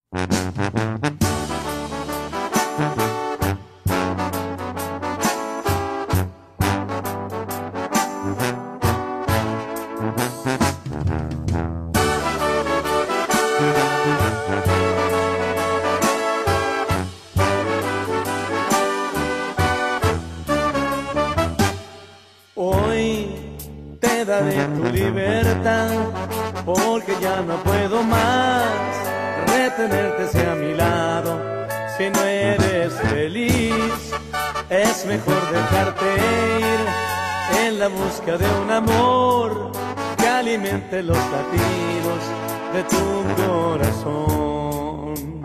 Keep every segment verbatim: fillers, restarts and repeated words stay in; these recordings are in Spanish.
Hoy te daré tu libertad, porque ya no puedo más retenerte hacia mi lado. Si no eres feliz, es mejor dejarte ir en la busca de un amor que alimente los latidos de tu corazón.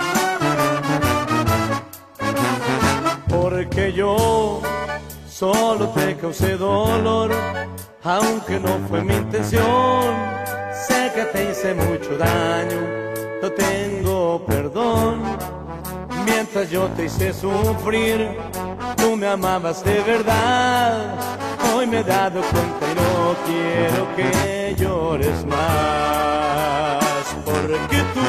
Porque yo solo te causé dolor, aunque no fue mi intención. Sé que te hice mucho daño, no tengo perdón. Mientras yo te hice sufrir, tú me amabas de verdad. Hoy me he dado cuenta y no quiero que llores más, porque tú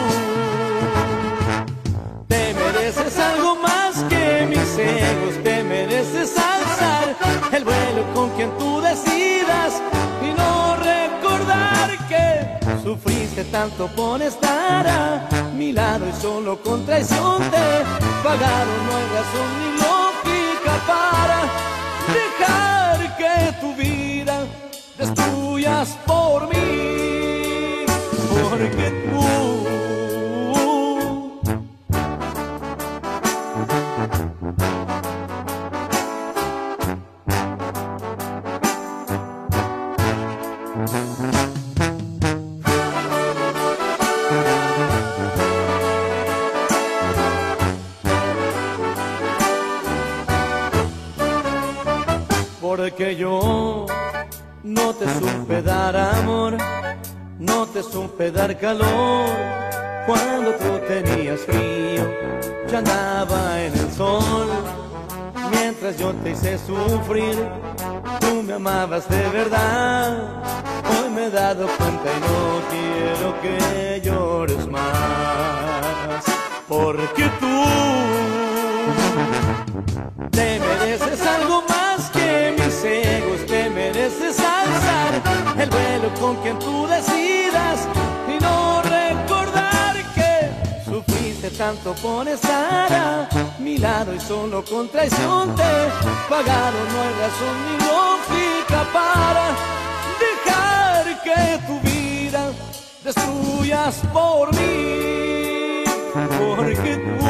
te mereces algo más que mis egos. Te mereces alzar el vuelo con quien tú decidas y no recordar que sufriste tanto por estar a mi lado y solo con traición te pagaron. No hay razón ni lógica para dejar que tu vida destruyas por mí, porque tú porque yo no te supe dar amor, no te supe dar calor. Cuando tú tenías frío, yo andaba en el sol. Mientras yo te hice sufrir, tú me amabas de verdad. Hoy me he dado cuenta y no quiero que llores más, porque tú te mereces algo más que mis egos. Te mereces alzar el vuelo con quien tú decidas y no recordar que sufriste tanto por estar a mi lado y solo con traición te pagaron. No hay razón ni lógica para dejar que tu vida destruyas por mí, porque tú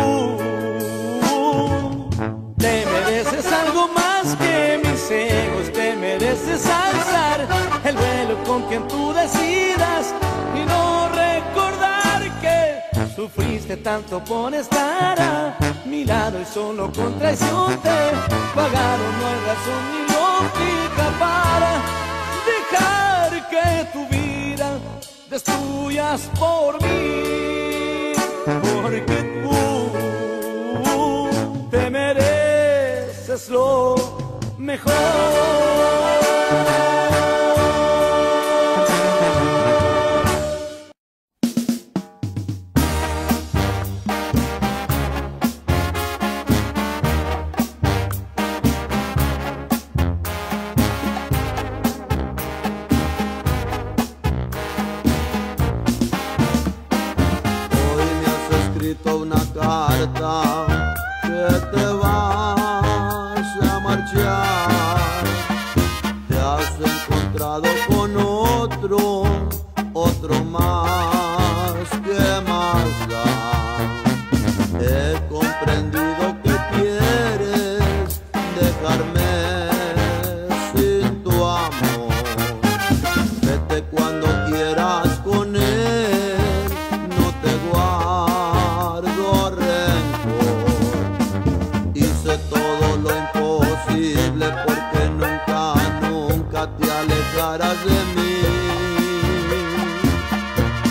te mereces algo más que mis egos. Te mereces alzar el vuelo con quien tú decidas y no recordar que sufriste tanto por estar a mi lado y solo con traición te pagaron. No hay razón ni lógica para dejar que tu vida destruyas por mí, porque tú te mereces lo mejor. Una carta que te vas a marchar, te has encontrado con otro, otro más que más da. He comprendido que quieres dejarme sin tu amor. Vete cuando quieras con él, no te guardo hice todo lo imposible porque nunca, nunca te alejarás de mí.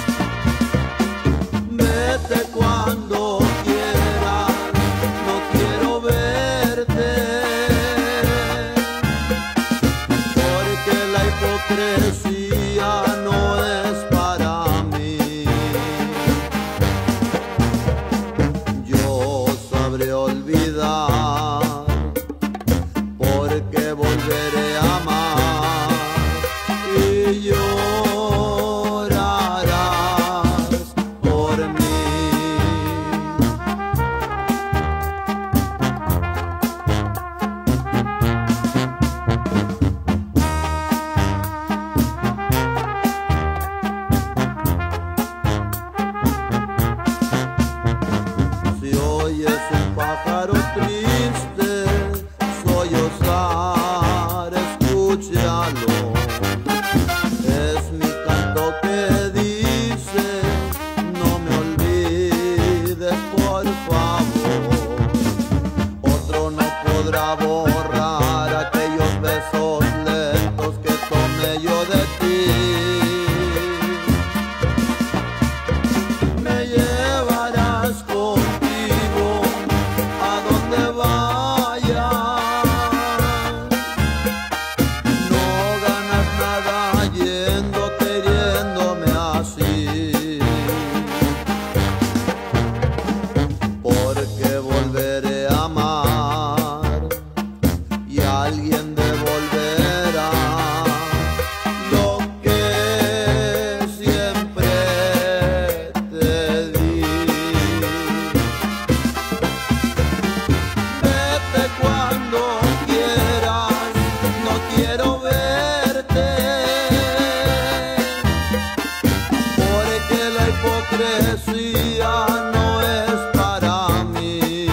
día no es para mí.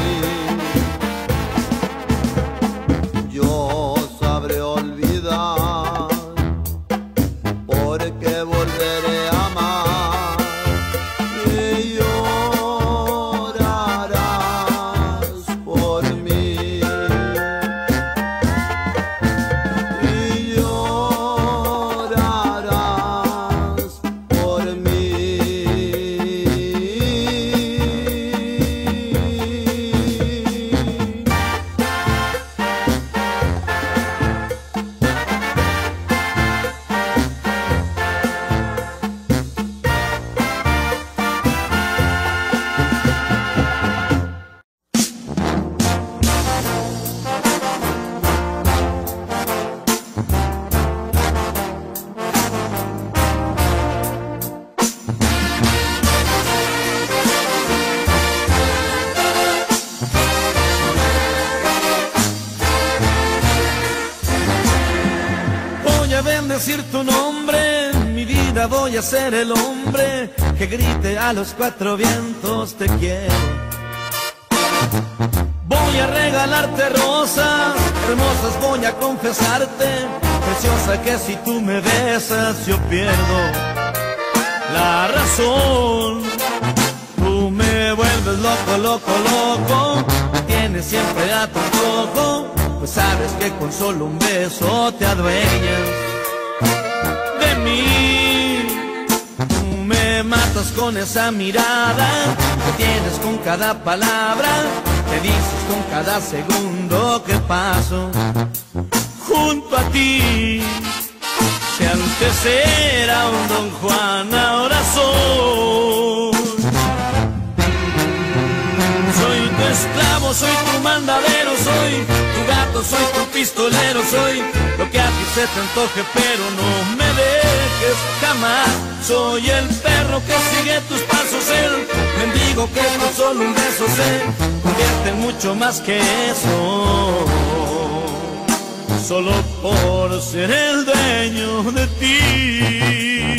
Yo sabré olvidar, porque volveré a amar y llorarás por mí. Y llorarás por mí. Voy a bendecir tu nombre, en mi vida voy a ser el hombre que grite a los cuatro vientos te quiero. Voy a regalarte rosas hermosas, voy a confesarte, preciosa, que si tú me besas yo pierdo la razón. Tú me vuelves loco, loco, loco, me tienes siempre a tu antojo, pues sabes que con solo un beso te adueñas de mí. Tú me matas con esa mirada que tienes con cada palabra, que dices con cada segundo que paso junto a ti. Si antes era un Don Juan, ahora soy Soy tu esclavo, soy tu mandadero, soy tu gato, soy tu pistolero, soy lo que a ti se te antoje, pero no me dejes jamás. Soy el perro que sigue tus pasos, el mendigo que con solo un beso se convierte en mucho más que eso, solo por ser el dueño de ti.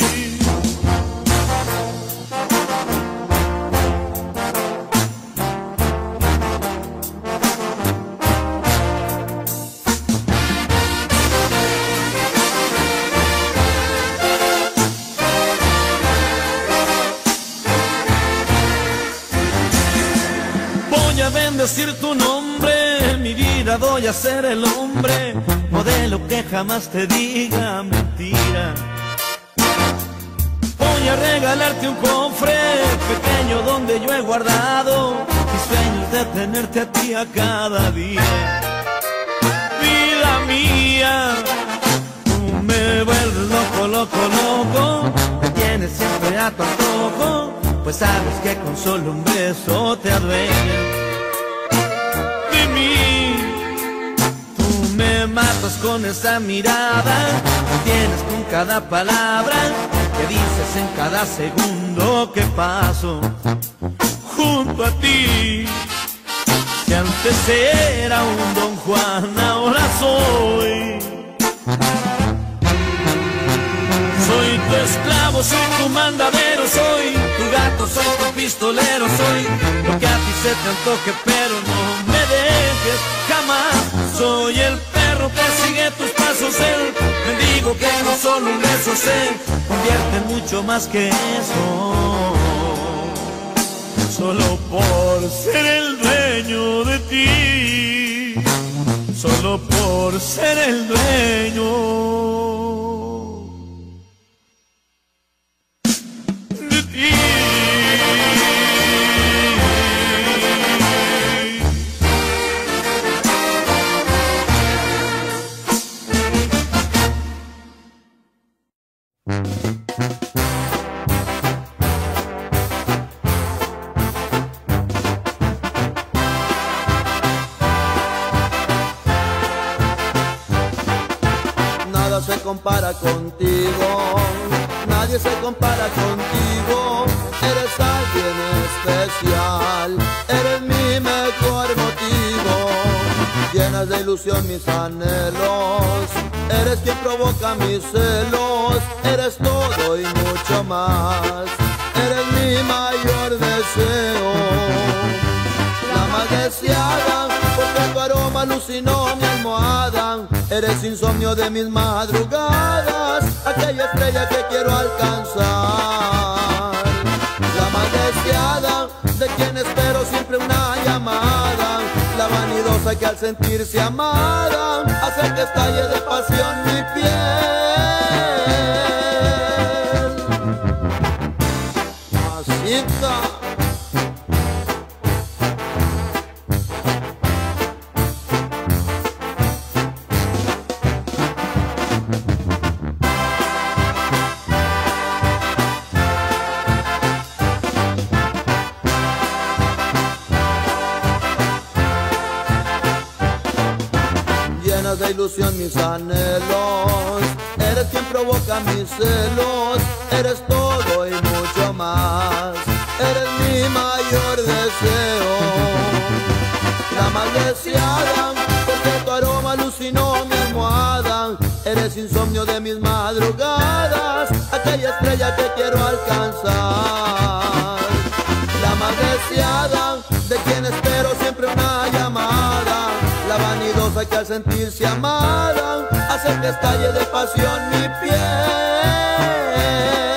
Voy a bendecir tu nombre, en mi vida voy a ser el hombre, modelo que jamás te diga mentira. Voy a regalarte un cofre pequeño donde yo he guardado mis sueños de tenerte a ti a cada día. Vida mía, tú me vuelves loco, loco, loco, me tienes siempre a tu antojo, pues sabes que con solo un beso te adueñas de mí. Tú me matas con esa mirada que tienes con cada palabra, que dices en cada segundo que paso junto a ti. Si antes era un Don Juan, ahora soy Soy tu esclavo, soy tu mandadero, soy tu gato, soy tu pistolero, soy lo que a ti se te antoje, pero no me dejes jamás. Soy el perro que sigue tus pasos, el mendigo que no solo un beso se convierte en mucho más que eso, solo por ser el dueño de ti, solo por ser el dueño de ti. Nada se compara contigo, nadie se compara contigo. Eres alguien especial, eres mi mejor motivo. Llenas de ilusión mis anhelos, eres quien provoca mis celos. Eres todo y mucho más, eres mi mayor deseo. deseo. La más deseada, porque tu aroma alucinó mi almohada. Eres insomnio de mis madrugadas, aquella estrella que quiero alcanzar. La más deseada, de quien espero siempre una llamada. La vanidosa que al sentirse amada hace que estalle de pasión mi piel. Masita. Llenas de ilusión mis anhelos, eres quien provoca mis celos, eres todo y mucho más, eres mi mayor deseo. La más deseada, porque tu aroma alucinó mi almohada, eres insomnio de mis madrugadas, aquella estrella que quiero alcanzar. La más deseada, de quien espero siempre una llamada. La vanidosa que al sentirse amada hace que estalle de pasión mi piel.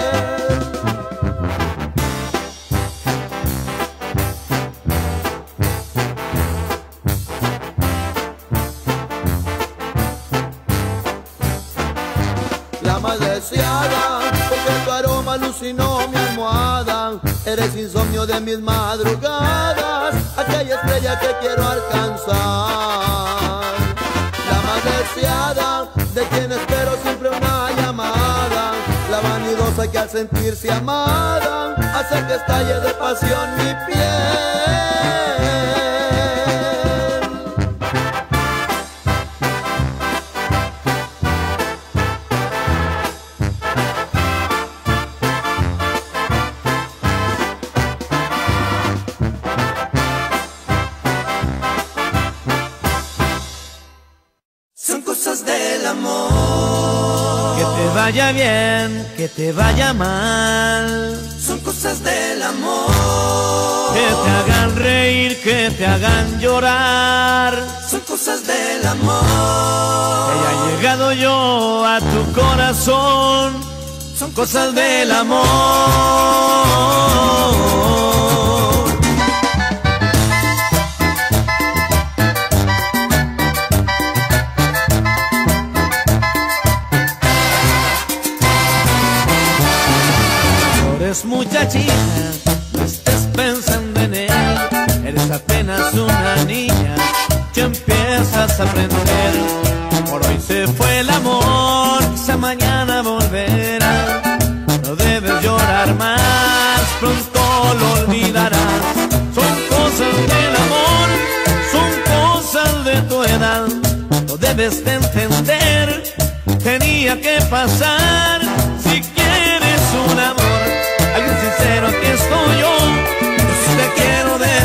La más deseada, porque tu aroma alucinó mi almohada. Eres insomnio de mis madrugadas, aquella estrella que quiero alcanzar. La más deseada, de quien espero siempre una llamada. La vanidosa que al sentirse amada hace que estalle de pasión mi piel. Del amor, que te vaya bien, que te vaya mal, son cosas del amor. Que te hagan reír, que te hagan llorar, son cosas del amor. Que haya llegado yo a tu corazón, son cosas del amor. Muchachita, no estés pensando en él, eres apenas una niña que empiezas a aprender. Por hoy se fue el amor, quizá mañana volverá. No debes llorar más, pronto lo olvidarás. Son cosas del amor, son cosas de tu edad. Lo debes de entender, tenía que pasar si quieres un amor. Alguien sincero, aquí estoy yo, yo sí te quiero de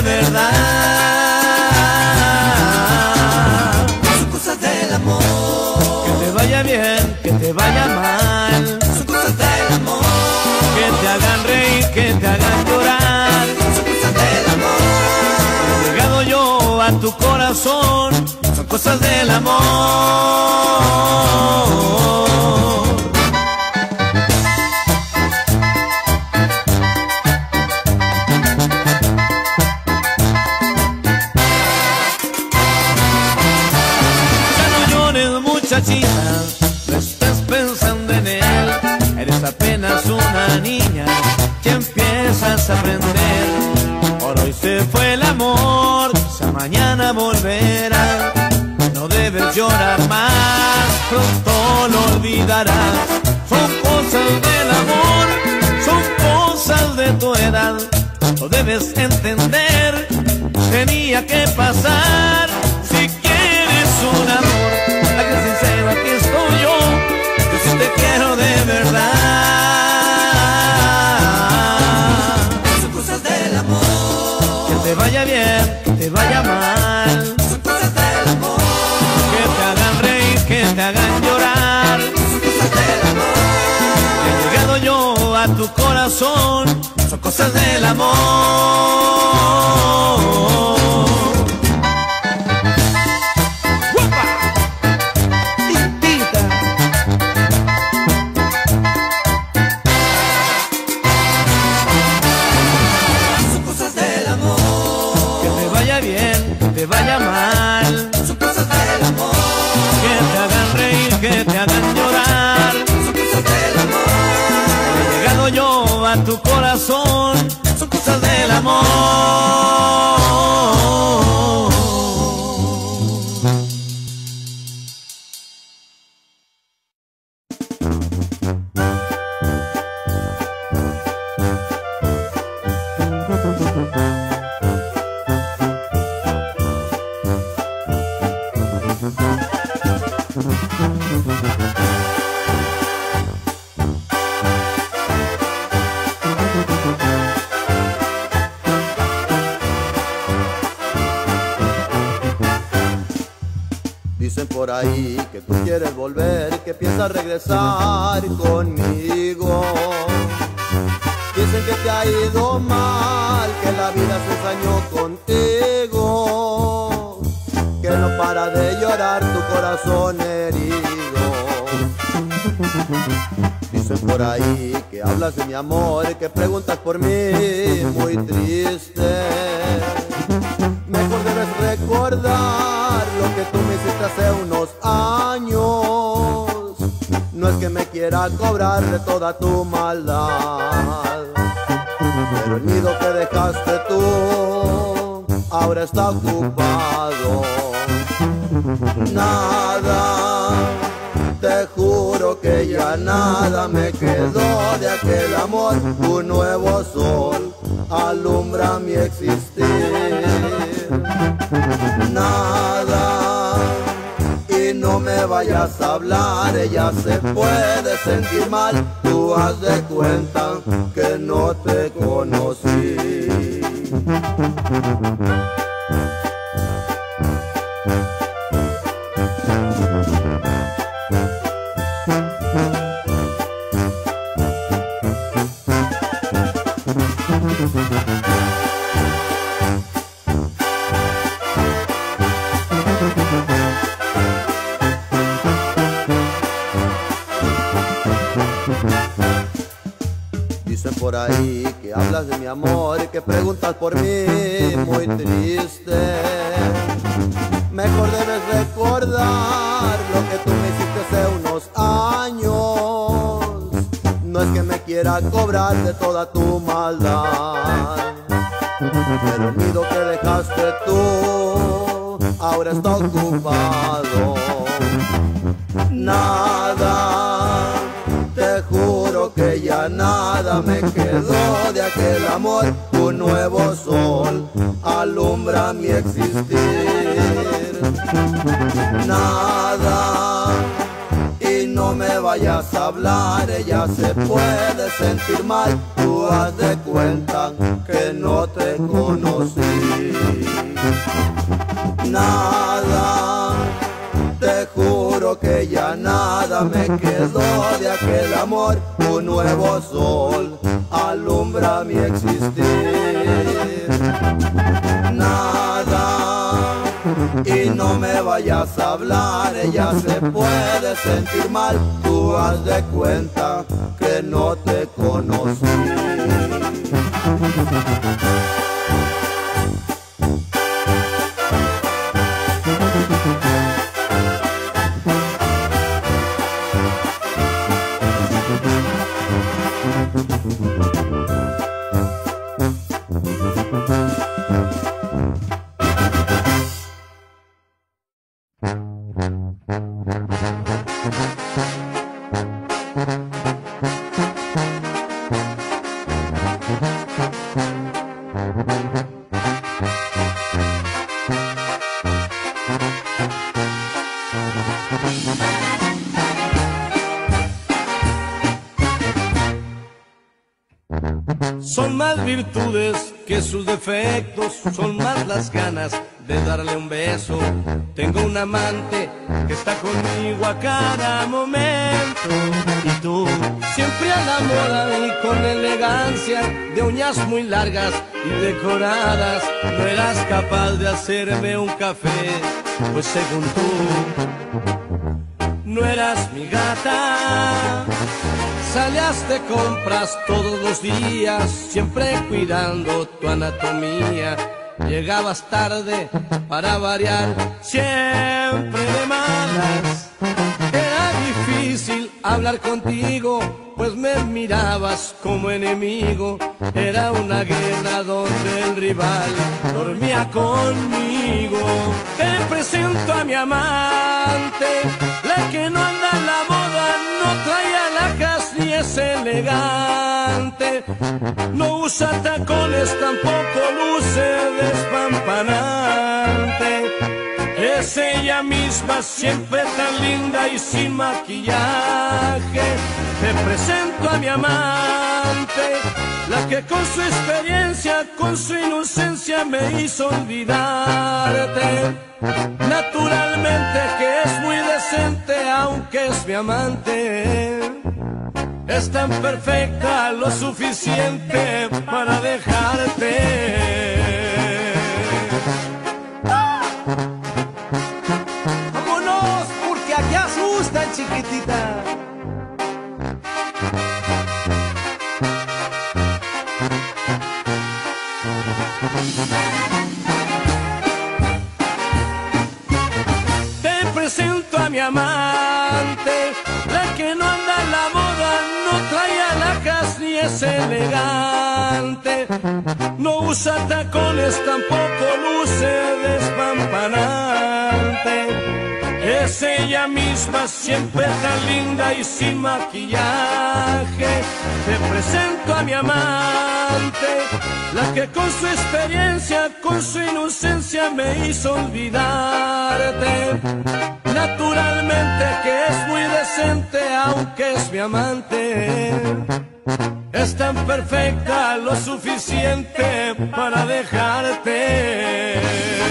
verdad. Son cosas del amor, que te vaya bien, que te vaya mal. Son cosas del amor, que te hagan reír, que te hagan llorar. Son cosas del amor, he llegado yo a tu corazón. Son cosas del amor. Muchachita, no estés pensando en él, eres apenas una niña que empiezas a aprender. Por hoy se fue el amor, quizá mañana volverá. No debes llorar más, pronto lo olvidarás. Son cosas del amor, son cosas de tu edad. Lo debes entender, tenía que pasar si quieres un amor. Alguien sincero, aquí estoy yo, yo sí te quiero de verdad. Son cosas del amor, que te vaya bien, que te vaya mal. Son cosas del amor, que te hagan reír, que te hagan llorar. Son cosas del amor, he llegado yo a tu corazón. Son cosas del amor. amor. ¡Guapa! Tintita. Son cosas del amor. Que te vaya bien, que te vaya mal. Son cosas del amor. Que te hagan reír, que te hagan llorar. Son cosas del amor. He llegado yo a tu corazón. Son cosas del amor. Dicen por ahí que tú quieres volver, que piensas regresar conmigo. Dicen que te ha ido mal, que la vida se ensañó contigo, que no para de llorar tu corazón herido. Dicen por ahí que hablas de mi amor, que preguntas por mí, muy triste. Mejor debes recordar lo que tú me hiciste hace unos años. No es que me quiera cobrar de toda tu maldad, pero el nido que dejaste tú ahora está ocupado. Nada, te juro que ya nada me quedó de aquel amor. Un nuevo sol alumbra mi existir. Nada, y no me vayas a hablar, ella se puede sentir mal. Tú haz de cuenta que no te conocí. Dicen por ahí que hablas de mi amor, que preguntas por mí, muy triste. Mejor debes recordar lo que tú me hiciste hace unos años. No es que me quiera cobrar de toda tu maldad, pero el nido que dejaste tú ahora está ocupado. Nada, te juro que ya nada me quedó de aquel amor. Un nuevo sol alumbra mi existir. Nada, y no me vayas a hablar, ella se puede sentir mal. Tú haz de cuenta que no te conocí. Nada, te juro que ya nada me quedó de aquel amor. Un nuevo sol alumbra mi existir. Nada, y no me vayas a hablar, ella se puede sentir mal. Tú haz de cuenta que no te conocí. Son más virtudes que sus defectos son más las ganas de darle un beso. Tengo un amante que está conmigo a cada momento. Y tú, siempre a la moda y con elegancia, de uñas muy largas y decoradas, no eras capaz de hacerme un café, pues según tú, no eras mi gata. Salías de compras todos los días, siempre cuidando tu anatomía. Llegabas tarde para variar, siempre de malas. Era difícil hablar contigo, pues me mirabas como enemigo. Era una guerra donde el rival dormía conmigo. Te presento a mi amante, la que no anda en la moda, no trae alhajas ni es elegante. No usa tacones, tampoco luce despampanante. Es ella misma, siempre tan linda y sin maquillaje. Te presento a mi amante, la que con su experiencia, con su inocencia me hizo olvidarte. Naturalmente que es muy decente, aunque es mi amante. Es tan perfecta, lo suficiente para dejarte. ¡Vámonos! Porque aquí asustan, chiquitita. Te presento a mi amante, la que no anda en la moda, no trae alhajas ni es elegante. No usa tacones, tampoco luce despampanante. Es ella misma, siempre tan linda y sin maquillaje. Te presento a mi amante, la que con su experiencia, con su inocencia me hizo olvidarte. Naturalmente que es muy decente, aunque es mi amante. Es tan perfecta, lo suficiente para dejarte.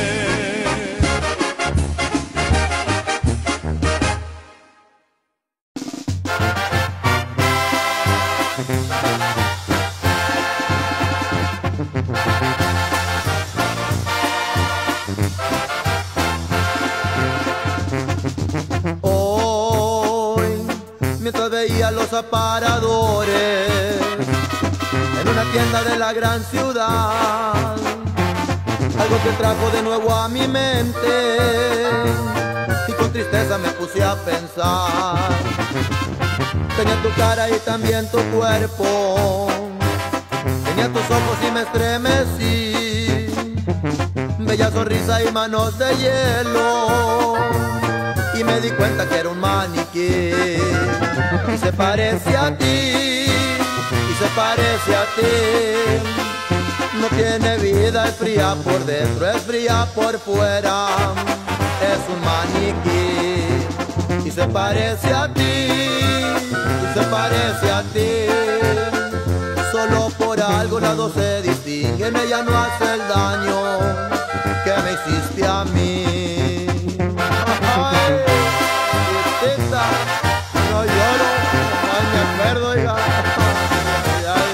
Hoy, mientras veía los aparadores en una tienda de la gran ciudad, algo que trajo de nuevo a mi mente y con tristeza me puse a pensar. Tenía tu cara y también tu cuerpo, tenía tus ojos y me estremecí, bella sonrisa y manos de hielo, y me di cuenta que era un maniquí. Y se parece a ti, y se parece a ti. No tiene vida, es fría por dentro, es fría por fuera. Es un maniquí. Y se parece a ti, y se parece a ti. Solo por algo las dos se distinguen, ella no hace el daño que me hiciste a mí. Ay, tristeza, no lloro, ay, me acuerdo, oiga. Ay,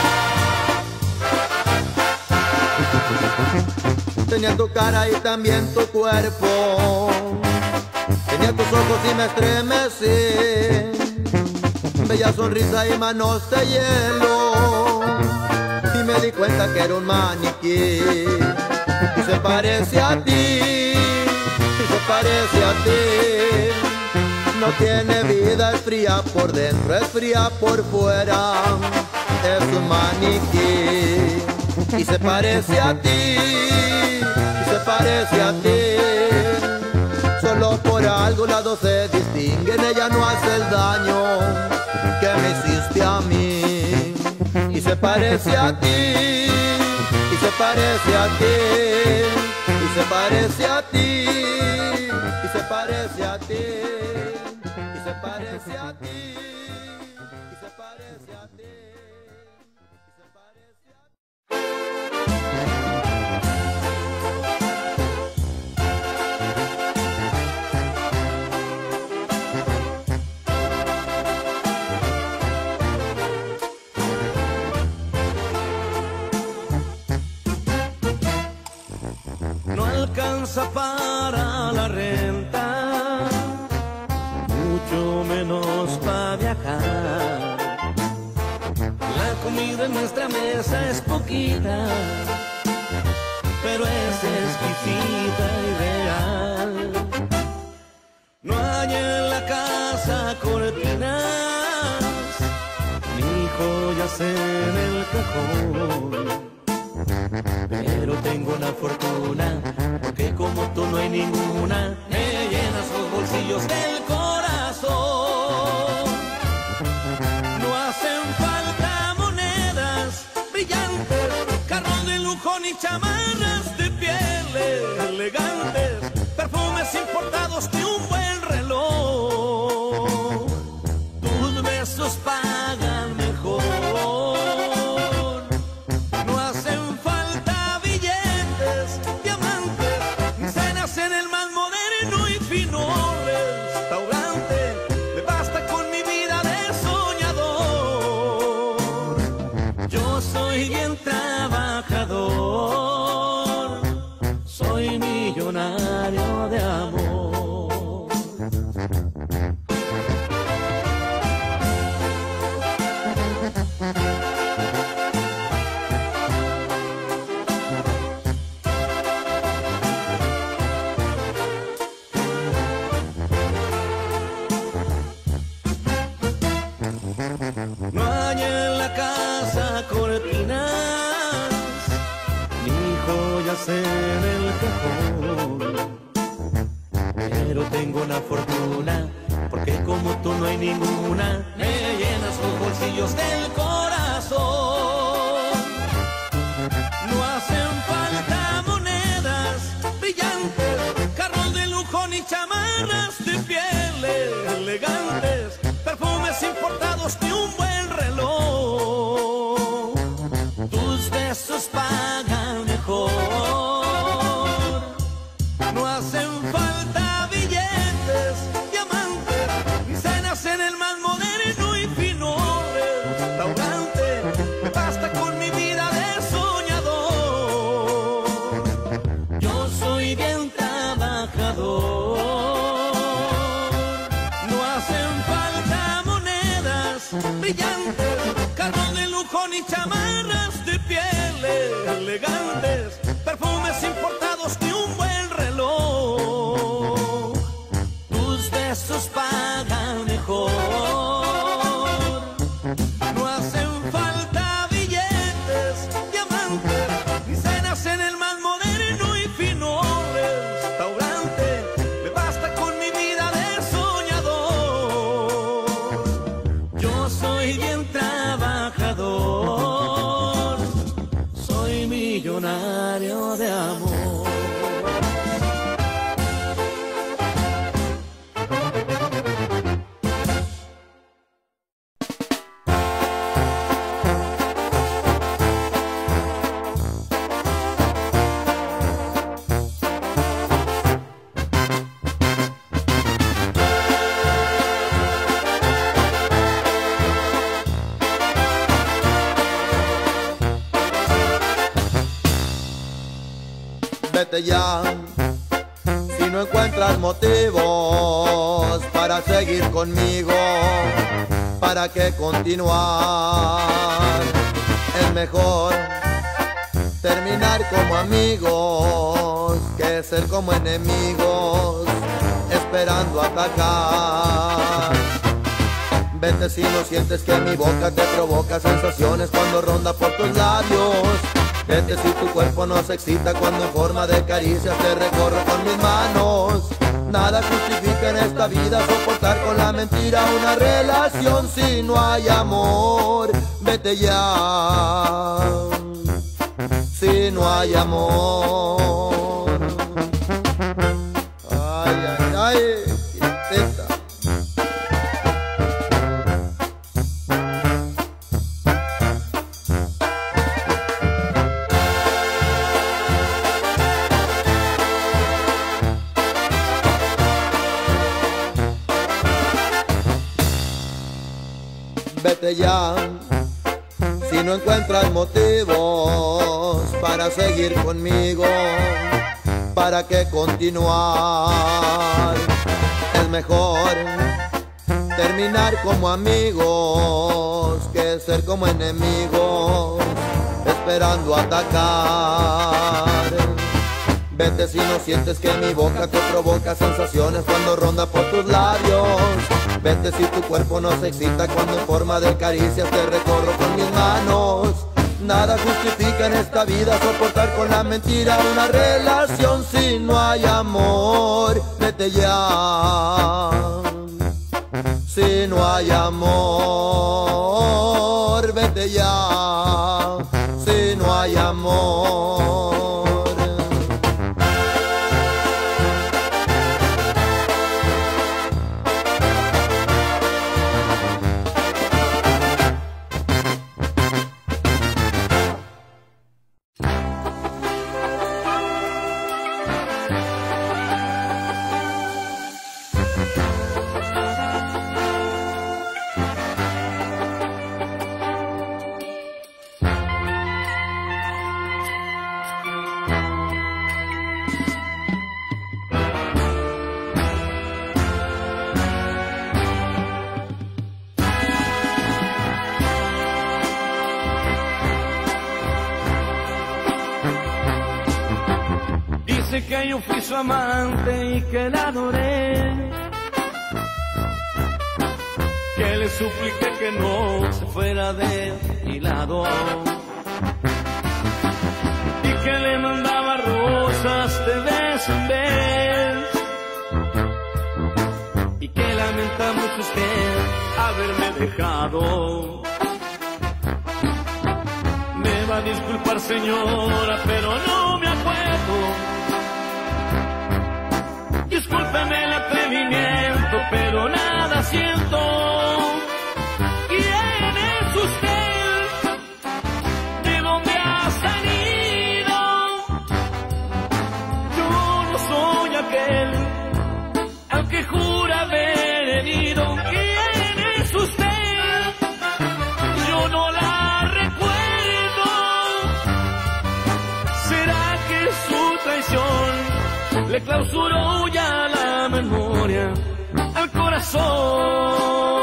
ay. Tenía tu cara y también tu cuerpo, tenía tus ojos y me estremecí, bella sonrisa y manos de hielo, y me di cuenta que era un maniquí. Y se parece a ti, y se parece a ti. No tiene vida, es fría por dentro, es fría por fuera. Es un maniquí. Y se parece a ti, y se parece a ti. Solo por algo las dos se distinguen, ella no hace el daño que me hiciste a mí. Y se parece a ti, y se parece a ti, y se parece a ti, y se parece a ti, y se parece a ti, y se parece a ti, y se parece a ti. alcanza para la renta, mucho menos para viajar. La comida en nuestra mesa es poquita, pero es exquisita y real. No hay en la casa cortinas, ni joyas en el cajón, pero tengo una fortuna, porque como tú no hay ninguna. Me llenas los bolsillos del corazón. No hacen falta monedas brillantes, carros de lujo ni chamarras de piel elegantes, perfumes importados ni un buen reloj. Tus besos pagan mejor. No hacen falta billetes, diamantes, ni cenas en el más moderno y fino restaurante. Me basta con mi vida de soñador. Yo soy bien trabajador, soy millonario de amor. No hay en la casa cortinas, ni joyas en el cajón, pero tengo una fortuna, porque como tú no hay ninguna. Me llenas los bolsillos del corazón. No hacen falta monedas brillantes, carros de lujo ni chamarras de piel elegantes, perfumes importados ni un buen reloj. Tus besos pagan mejor. No hacen falta billetes, diamantes, ni cenas en el más moderno y fino restaurante. Me basta con mi vida de soñador. Yo soy bien trabajador. No hacen falta monedas brillantes, carros de lujo ni chamarras de piel elegantes, perfumes importados ni un buen reloj. Tus besos pagan mejor. No hacen falta billetes, diamantes, ni cenas en el más moderno y fino restaurante. Me basta con mi vida de soñador. Yo soy bien trabajador, soy millonario de amor. Vete ya, si no encuentras motivos para seguir conmigo, ¿para qué continuar? Es mejor terminar como amigos que ser como enemigos, esperando atacar. Vete si no sientes que mi boca te provoca sensaciones cuando ronda por tus labios. Vete si tu cuerpo no se excita cuando en forma de caricias te recorro con mis manos. Nada justifica en esta vida soportar con la mentira una relación si no hay amor. Vete ya, si no hay amor. Ay, ay, ay, tristeza. Vete ya, si no encuentras motivos para seguir conmigo, ¿para qué continuar? Es mejor terminar como amigos que ser como enemigos esperando atacar. Vete si no sientes que mi boca te provoca sensaciones cuando ronda por tus labios. Vete si tu cuerpo no se excita cuando en forma de caricias te recorro con mis manos. Nada justifica en esta vida soportar con la mentira una relación si no hay amor. Vete ya. Si no hay amor, vete ya. Si no hay amor. Dice que yo fui su amante y que la adoré, que le supliqué que no se fuera de mi lado y que le mandaba rosas de vez en vez y que lamenta mucho usted haberme dejado. Me va a disculpar, señora, pero no me acuerdo. Discúlpeme el atrevimiento, pero nada siento. ¿Quién es usted? ¿De dónde ha salido? Yo no soy aquel al que jura haber herido. ¿Quién es usted? Yo no la recuerdo. ¿Será que su traición le clausuró ya la memoria al corazón?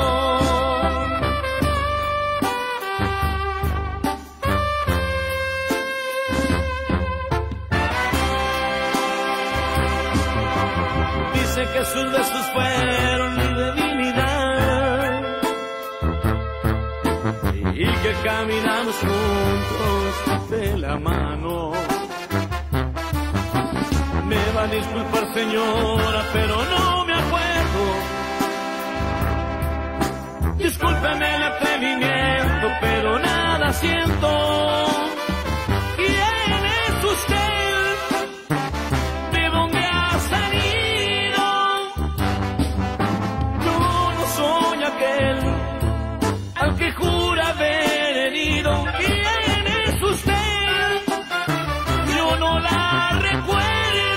Dice que sus besos fueron mi debilidad y que caminamos juntos de la mano. Me va a disculpar, señora, pero no me acuerdo. Discúlpeme el atrevimiento, pero nada siento. ¿Quién es usted? ¿De dónde ha salido? Yo no soy aquel al que jura haber herido. ¿Quién es usted? Yo no la recuerdo.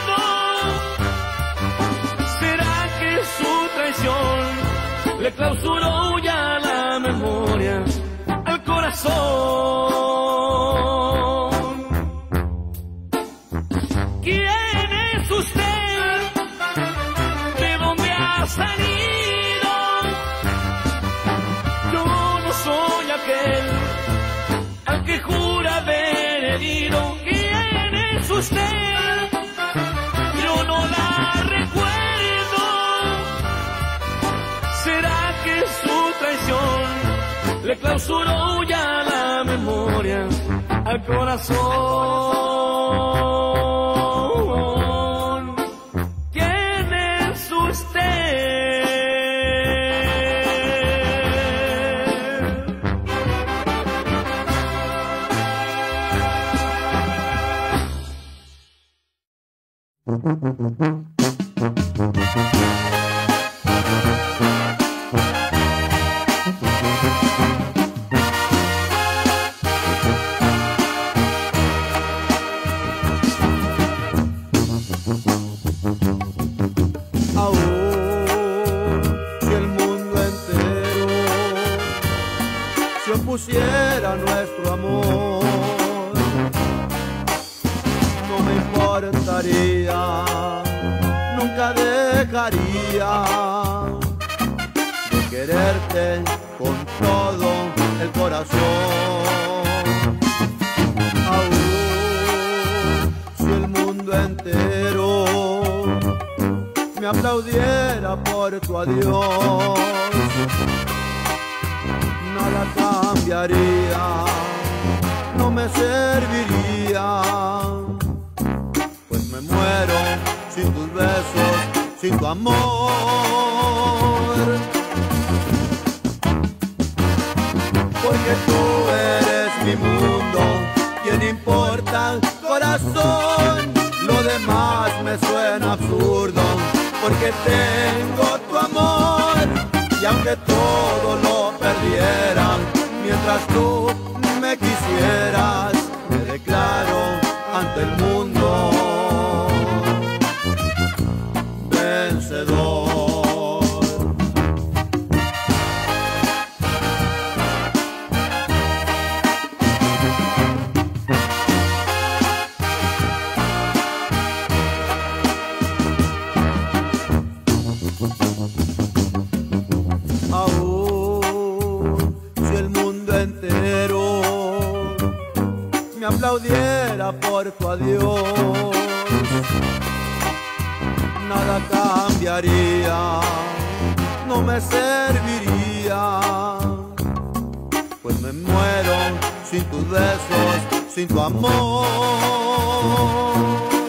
Le clausuró ya la memoria al corazón. ¿Quién es usted? ¿De dónde ha salido? Yo no soy aquel al que jura haber herido. ¿Quién es usted? Yo no la recuerdo. ¿Será que su traición le clausuró ya la memoria al corazón? ¿Quién es usted? Pusiera nuestro amor, no me importa importaría, nunca dejaría de quererte con todo el corazón. Aún si el mundo entero me aplaudiera por tu adiós, nada cambiaría, no me serviría, pues me muero sin tus besos, sin tu amor. Porque tú eres mi mundo, ¿quién importa, corazón? Lo demás me suena absurdo, porque tengo tu amor. Y aunque todo lo perdiera, mientras tú me quisieras, me declaro ante el mundo vencedor. Aplaudiera por tu adiós, nada cambiaría, no me serviría, pues me muero sin tus besos, sin tu amor.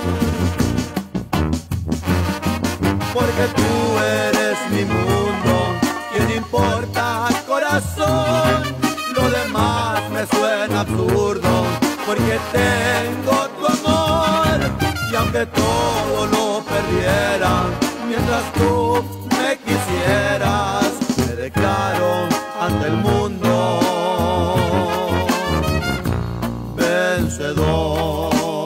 Porque tú eres mi mundo, ¿quién importa, corazón? Lo demás me suena absurdo, porque tengo tu amor. Y aunque todo lo perdiera, mientras tú me quisieras, me declaro ante el mundo vencedor.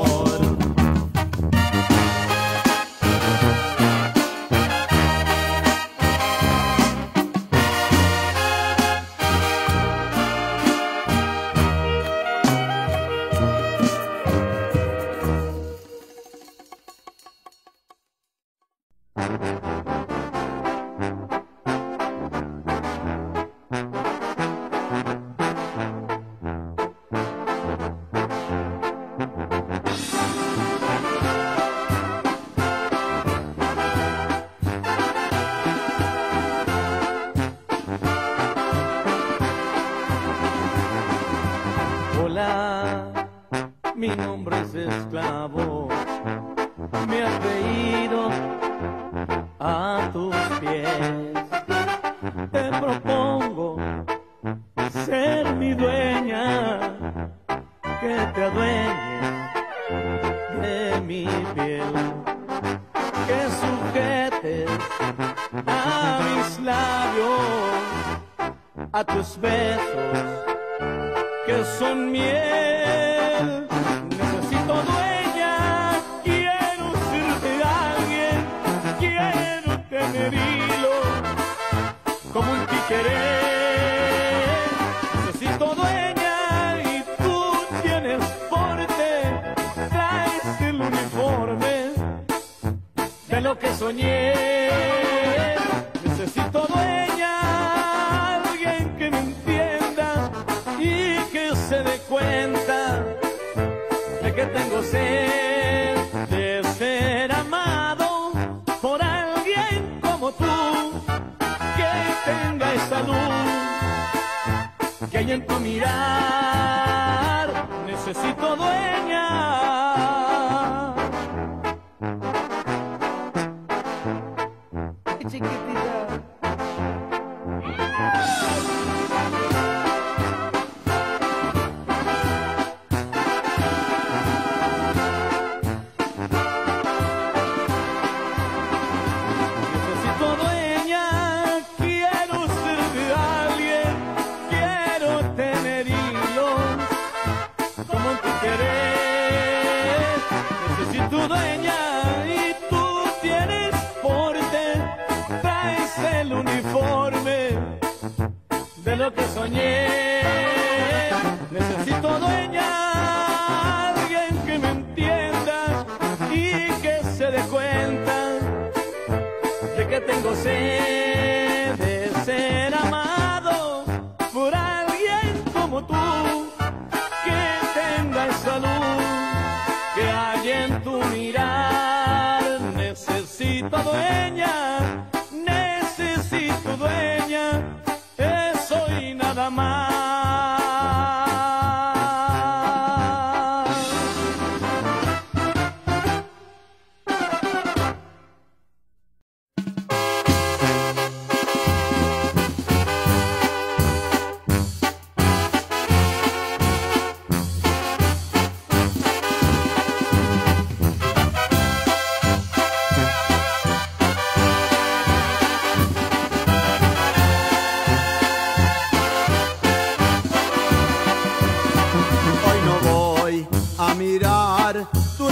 Mi nombre es esclavo, mi apellido a tus pies. Te propongo ser mi dueña, que te adueñes de mi piel, que sujetes a mis labios, a tus besos que son miel. Necesito dueña, quiero ser de alguien, quiero tener hilo como un tiqueré. Necesito dueña y tú tienes porte, traes el uniforme de lo que soñé. Necesito dueña, alguien que me entienda y que se dé cuenta de que tengo sed de ser amado por alguien como tú, que tenga esa luz que hay en tu mirar. Necesito dueña. Chiquitita. Lo que soñé, necesito dueña, alguien que me entienda y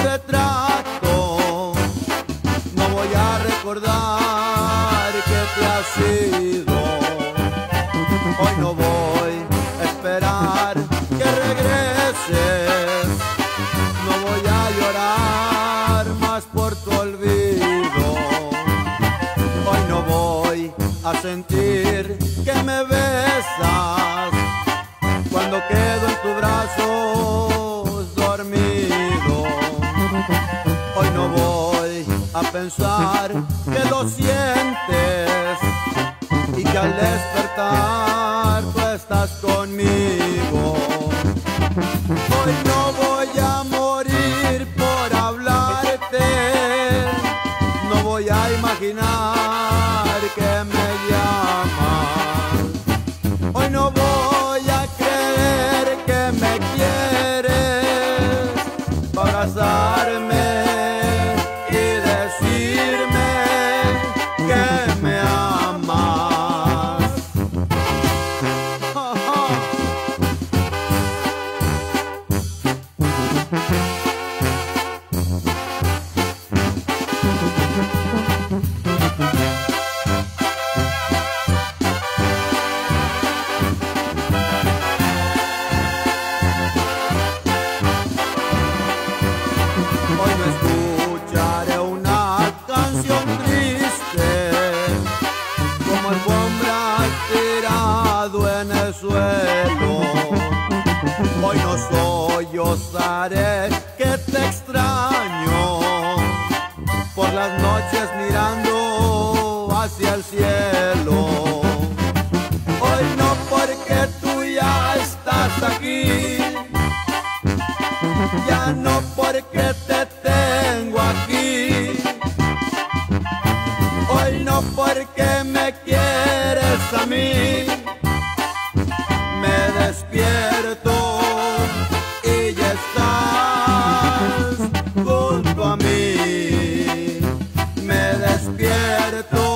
retrato, no voy a recordar que te has ido. Hoy no voy a esperar que regreses, no voy a llorar más por tu olvido. Hoy no voy a sentir que me besas cuando quedo en tus brazos dormido. Hoy no voy a pensar que lo sientes y que al despertar tú estás conmigo. Hoy no voy a morir por hablarte, no voy a imaginar que me llamas. Hoy no voy a creer que me quieres para abrazarme y decirme que me amas. Hoy no escucharé una canción triste como alfombra tirado en el suelo. Hoy no sollozaré que te extraño por las noches mirando hacia el cielo. Hoy no, porque tú ya estás aquí, ya no porque te tengo aquí. Hoy no porque me quieres a mí, me despierto y ya estás junto a mí. Me despierto